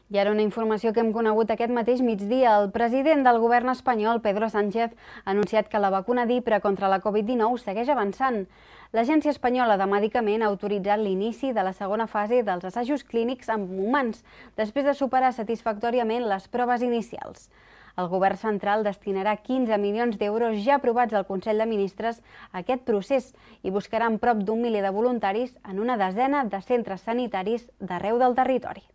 I ara una informació que hem conegut aquest mateix migdia. El president del govern espanyol, Pedro Sánchez, ha anunciat que la vacuna d'Hipra contra la Covid-19 segueix avançant. L'Agència Espanyola de Medicament ha autoritzat l'inici de la segona fase dels assajos clínics amb humans, després de superar satisfactòriament les proves inicials. El govern central destinarà 15 milions d'euros ja aprovats al Consell de Ministres a aquest procés i buscaran prop d'1 miler de voluntaris en una desena de centres sanitaris d'arreu del territori.